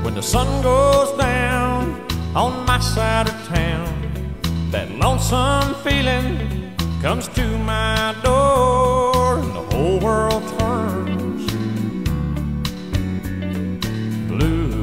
When the sun goes down on my side of town, that lonesome feeling comes to my